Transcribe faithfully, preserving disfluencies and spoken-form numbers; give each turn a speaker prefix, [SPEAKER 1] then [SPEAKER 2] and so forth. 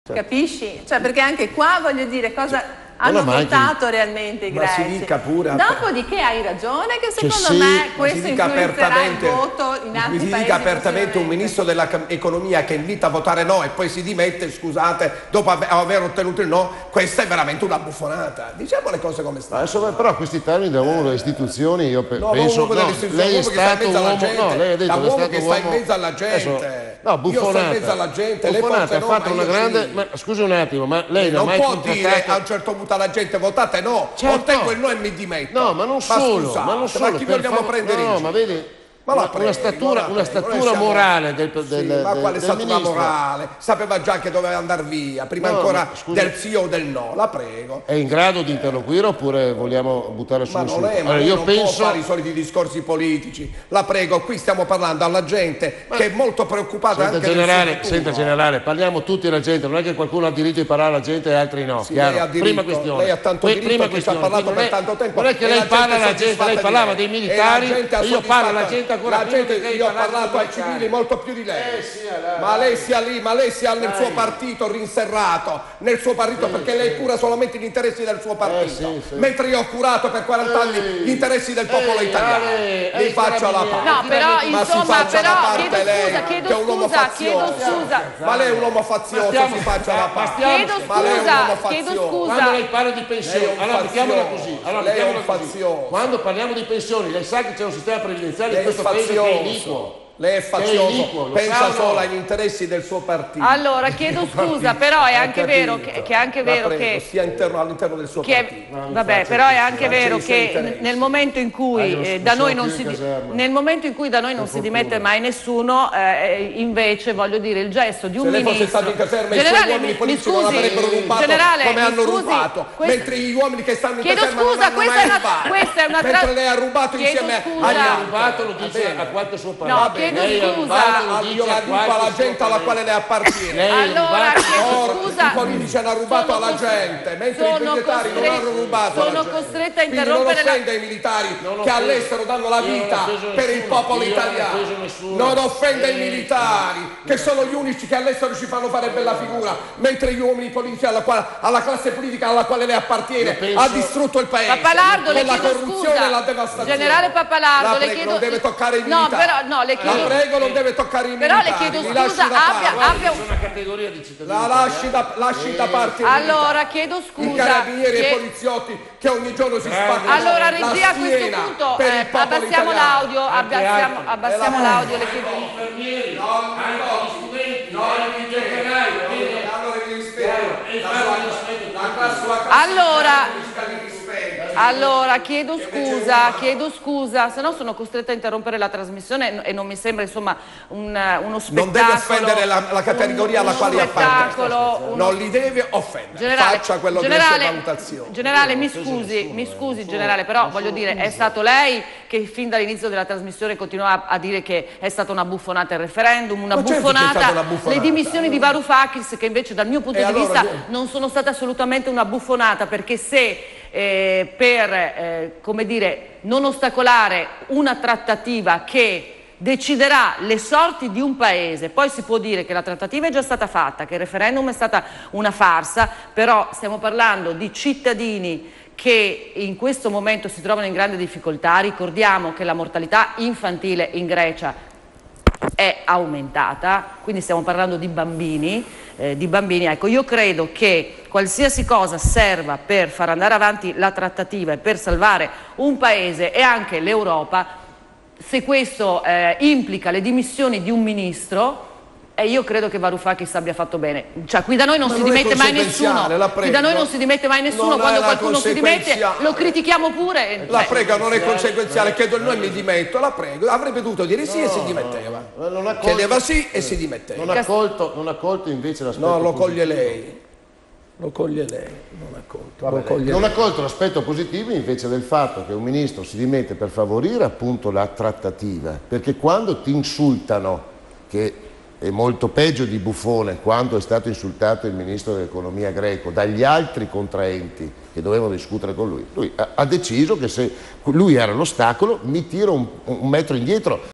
[SPEAKER 1] Capisci? Cioè, perché anche qua voglio dire cosa hanno votato realmente i greci.
[SPEAKER 2] Ma si dica pure.
[SPEAKER 1] Dopodiché hai ragione che secondo
[SPEAKER 2] cioè, sì,
[SPEAKER 1] me questo
[SPEAKER 2] si dica
[SPEAKER 1] influenzerà il voto in altri
[SPEAKER 2] si
[SPEAKER 1] paesi.
[SPEAKER 2] dica apertamente un ministro dell'economia che invita a votare no e poi si dimette, scusate, dopo aver ottenuto il no, questa è veramente una buffonata. Diciamo le cose come stanno.
[SPEAKER 3] Insomma, però questi termini da uomo delle istituzioni io pe
[SPEAKER 2] no,
[SPEAKER 3] penso
[SPEAKER 2] no,
[SPEAKER 3] no, lei è stato uomo, no, lei ha detto
[SPEAKER 2] da
[SPEAKER 3] che è
[SPEAKER 2] uomo
[SPEAKER 3] stato
[SPEAKER 2] che
[SPEAKER 3] uomo,
[SPEAKER 2] sta in mezzo alla gente.
[SPEAKER 3] Adesso, no, buffonata.
[SPEAKER 2] Io sto in mezzo alla gente,
[SPEAKER 3] buffonata,
[SPEAKER 2] lei
[SPEAKER 3] ha fatto
[SPEAKER 2] no,
[SPEAKER 3] una grande,
[SPEAKER 2] sì.
[SPEAKER 3] ma scusi un attimo, ma lei non ha mai
[SPEAKER 2] può
[SPEAKER 3] contrattato...
[SPEAKER 2] dire a un certo punto alla gente votate no,
[SPEAKER 3] certo.
[SPEAKER 2] ottengo il no e mi dimetto.
[SPEAKER 3] No, ma non
[SPEAKER 2] ma
[SPEAKER 3] solo,
[SPEAKER 2] scusate,
[SPEAKER 3] ma non solo,
[SPEAKER 2] ma chi vogliamo
[SPEAKER 3] favore,
[SPEAKER 2] prendere
[SPEAKER 3] no,
[SPEAKER 2] in
[SPEAKER 3] ma
[SPEAKER 2] giro?
[SPEAKER 3] vedi,
[SPEAKER 2] Ma
[SPEAKER 3] una,
[SPEAKER 2] prego,
[SPEAKER 3] una statura, una statura
[SPEAKER 2] siamo...
[SPEAKER 3] morale del, del,
[SPEAKER 2] sì,
[SPEAKER 3] del,
[SPEAKER 2] ma quale
[SPEAKER 3] del
[SPEAKER 2] statura
[SPEAKER 3] ministro.
[SPEAKER 2] morale? Sapeva già che doveva andare via, prima
[SPEAKER 3] no,
[SPEAKER 2] ancora
[SPEAKER 3] ma,
[SPEAKER 2] del sì o del no, la prego.
[SPEAKER 3] È in grado di interloquire oppure vogliamo buttare su
[SPEAKER 2] ma
[SPEAKER 3] un
[SPEAKER 2] non è, ma
[SPEAKER 3] allora, io
[SPEAKER 2] non
[SPEAKER 3] penso...
[SPEAKER 2] può fare i soliti discorsi politici, la prego, qui stiamo parlando alla gente ma... che è molto preoccupata
[SPEAKER 3] senta,
[SPEAKER 2] anche
[SPEAKER 3] generale,
[SPEAKER 2] del
[SPEAKER 3] senta generale, parliamo tutti la gente, non è che qualcuno ha diritto di parlare alla gente e altri no,
[SPEAKER 2] sì,
[SPEAKER 3] chiaro?
[SPEAKER 2] Lei ha diritto,
[SPEAKER 3] prima questione.
[SPEAKER 2] Lei ha tanto
[SPEAKER 3] Poi,
[SPEAKER 2] diritto
[SPEAKER 3] prima
[SPEAKER 2] che ci ha parlato per
[SPEAKER 3] è,
[SPEAKER 2] tanto tempo.
[SPEAKER 3] Non è che lei parla alla gente, lei parlava dei militari e, e io parlo alla gente ancora
[SPEAKER 2] la
[SPEAKER 3] prima
[SPEAKER 2] gente,
[SPEAKER 3] che lei
[SPEAKER 2] io ho parlato ai civili molto più di lei.
[SPEAKER 3] Eh, sì, allora,
[SPEAKER 2] ma lei sia lì, ma lei sia nel
[SPEAKER 3] dai.
[SPEAKER 2] suo partito rinserrato, nel suo partito sì, perché sì. lei cura solamente gli interessi del suo partito,
[SPEAKER 3] eh, sì, sì.
[SPEAKER 2] mentre io ho curato per quaranta anni gli interessi del popolo
[SPEAKER 3] ehi,
[SPEAKER 2] italiano.
[SPEAKER 3] Ale,
[SPEAKER 2] Mi faccia la parte.
[SPEAKER 1] No, però
[SPEAKER 2] ma
[SPEAKER 1] insomma,
[SPEAKER 2] si faccia
[SPEAKER 1] però
[SPEAKER 2] la parte
[SPEAKER 1] chiedo
[SPEAKER 2] lei,
[SPEAKER 1] scusa, chiedo
[SPEAKER 2] che è un uomo
[SPEAKER 1] scusa,
[SPEAKER 2] fazioso.
[SPEAKER 1] chiedo scusa.
[SPEAKER 2] Ma lei è un uomo fazioso,
[SPEAKER 3] stiamo,
[SPEAKER 2] si faccia la parte.
[SPEAKER 1] Chiedo scusa, chiedo scusa.
[SPEAKER 3] Quando lei parla di pensioni, allora mettiamola così, allora
[SPEAKER 2] lei è un
[SPEAKER 3] così.
[SPEAKER 2] fazioso.
[SPEAKER 3] Quando parliamo di pensioni, lei sa che c'è un sistema previdenziale in questo
[SPEAKER 2] fazioso.
[SPEAKER 3] paese che è iniquo.
[SPEAKER 2] Lei è fazioso,
[SPEAKER 3] iniquo,
[SPEAKER 2] pensa solo agli interessi del suo partito.
[SPEAKER 1] Allora, chiedo scusa, però è anche vero che, che è anche vero
[SPEAKER 2] prego,
[SPEAKER 1] che
[SPEAKER 2] sia interno, all'interno del suo
[SPEAKER 1] che,
[SPEAKER 2] partito.
[SPEAKER 3] No,
[SPEAKER 1] vabbè, però è anche vero che
[SPEAKER 2] interessi.
[SPEAKER 1] nel momento in cui
[SPEAKER 3] ah,
[SPEAKER 1] eh, da noi non si nel momento in cui da noi non si dimette mai nessuno, eh, invece voglio dire il gesto di un
[SPEAKER 2] se
[SPEAKER 1] ministro.
[SPEAKER 2] Se lei fosse stato in caserma
[SPEAKER 1] generale,
[SPEAKER 2] i suoi uomini politici non avrebbero rubato
[SPEAKER 1] generale,
[SPEAKER 2] come hanno
[SPEAKER 1] scusi,
[SPEAKER 2] rubato,
[SPEAKER 1] questo...
[SPEAKER 2] mentre gli uomini che stanno in
[SPEAKER 1] chiedo
[SPEAKER 2] caserma
[SPEAKER 1] scusa,
[SPEAKER 2] non hanno
[SPEAKER 1] questa
[SPEAKER 2] mai
[SPEAKER 1] è una,
[SPEAKER 2] rubato.
[SPEAKER 1] questa è una tra...
[SPEAKER 2] mentre lei ha rubato
[SPEAKER 1] chiedo
[SPEAKER 2] insieme
[SPEAKER 1] scusa.
[SPEAKER 2] agli
[SPEAKER 3] ha
[SPEAKER 2] altri.
[SPEAKER 3] rubato lo dice a quanto suo padre.
[SPEAKER 1] No, chiedo scusa.
[SPEAKER 2] Io la dico alla gente alla quale le appartiene.
[SPEAKER 1] Allora, chiedo scusa.
[SPEAKER 2] I politici hanno rubato alla gente, mentre i militari non hanno rubato.
[SPEAKER 1] Sono costretta a interrompere
[SPEAKER 2] la... non offenda i militari che all'estero danno la vita per il popolo italiano. Non offenda i militari che sono gli unici che all'estero ci fanno fare bella figura, mentre gli uomini politici alla, quale, alla classe politica alla quale lei appartiene ha distrutto il paese.
[SPEAKER 1] Pappalardo, le
[SPEAKER 2] con la
[SPEAKER 1] chiedo
[SPEAKER 2] corruzione
[SPEAKER 1] scusa.
[SPEAKER 2] e la devastazione.
[SPEAKER 1] Generale Pappalardo,
[SPEAKER 2] la
[SPEAKER 1] le
[SPEAKER 2] prego,
[SPEAKER 1] chiedo
[SPEAKER 2] non deve toccare i militari.
[SPEAKER 1] No, però no, le chiedo
[SPEAKER 2] La prego, non deve toccare i militari.
[SPEAKER 1] Però le chiedo scusa, abbia, abbia
[SPEAKER 3] una categoria di cittadini.
[SPEAKER 2] La lasci da, lasci da parte.
[SPEAKER 1] Allora, chiedo scusa.
[SPEAKER 2] I carabinieri
[SPEAKER 1] che...
[SPEAKER 2] e i poliziotti che ogni giorno si spaccano.
[SPEAKER 1] Allora, regia, a questo punto eh, abbassiamo l'audio, abbassiamo, abbassiamo l'audio, le chiedo.
[SPEAKER 3] Gli infermieri, anche gli studenti, anche gli operai,
[SPEAKER 1] allora, allora chiedo scusa, chiedo scusa, se no sono costretta a interrompere la trasmissione e non mi sembra insomma un, uno spettacolo.
[SPEAKER 2] Non deve offendere la, la categoria
[SPEAKER 1] un,
[SPEAKER 2] alla quale appartiene.
[SPEAKER 1] Uno...
[SPEAKER 2] Non li deve offendere.
[SPEAKER 1] Generale,
[SPEAKER 2] faccia quello
[SPEAKER 1] generale,
[SPEAKER 2] che è sue valutazioni.
[SPEAKER 1] Generale, mi scusi, mi scusi generale, però voglio dire, è stato lei che fin dall'inizio della trasmissione continuava a dire che è stata una buffonata il referendum, una, buffonata,
[SPEAKER 2] certo una buffonata,
[SPEAKER 1] le dimissioni di Varoufakis che invece dal mio punto
[SPEAKER 2] e
[SPEAKER 1] di
[SPEAKER 2] allora
[SPEAKER 1] vista non sono state assolutamente una buffonata, perché se eh, per, eh, come dire, non ostacolare una trattativa che deciderà le sorti di un paese, poi si può dire che la trattativa è già stata fatta, che il referendum è stata una farsa, però stiamo parlando di cittadini che in questo momento si trovano in grande difficoltà. Ricordiamo che la mortalità infantile in Grecia è aumentata, quindi stiamo parlando di bambini, eh, di bambini. Ecco, io credo che qualsiasi cosa serva per far andare avanti la trattativa e per salvare un paese e anche l'Europa, se questo eh, implica le dimissioni di un ministro, e io credo che Varoufakis abbia fatto bene. Cioè, qui da noi non
[SPEAKER 2] Ma
[SPEAKER 1] si
[SPEAKER 2] non
[SPEAKER 1] dimette mai nessuno. Qui da noi non si dimette mai nessuno.
[SPEAKER 2] Non
[SPEAKER 1] Quando
[SPEAKER 2] è
[SPEAKER 1] qualcuno si dimette lo critichiamo pure.
[SPEAKER 2] La
[SPEAKER 1] cioè.
[SPEAKER 2] prego, non è conseguenziale. Chiedo il no e mi dimetto. La prego. Avrebbe dovuto dire sì no, e si dimetteva. No, non ha colto, chiedeva sì e si dimetteva.
[SPEAKER 3] Non ha colto, non ha colto invece l'aspetto
[SPEAKER 2] No, lo
[SPEAKER 3] positivo.
[SPEAKER 2] coglie lei. Lo coglie lei. Non ha colto.
[SPEAKER 3] Vabbè,
[SPEAKER 2] lo coglie
[SPEAKER 3] non
[SPEAKER 2] lei.
[SPEAKER 3] ha colto l'aspetto positivo invece del fatto che un ministro si dimette per favorire appunto la trattativa. Perché quando ti insultano, che è molto peggio di buffone quando è stato insultato il ministro dell'economia greco dagli altri contraenti che dovevano discutere con lui, lui ha, ha deciso che se lui era l'ostacolo mi tiro un, un metro indietro.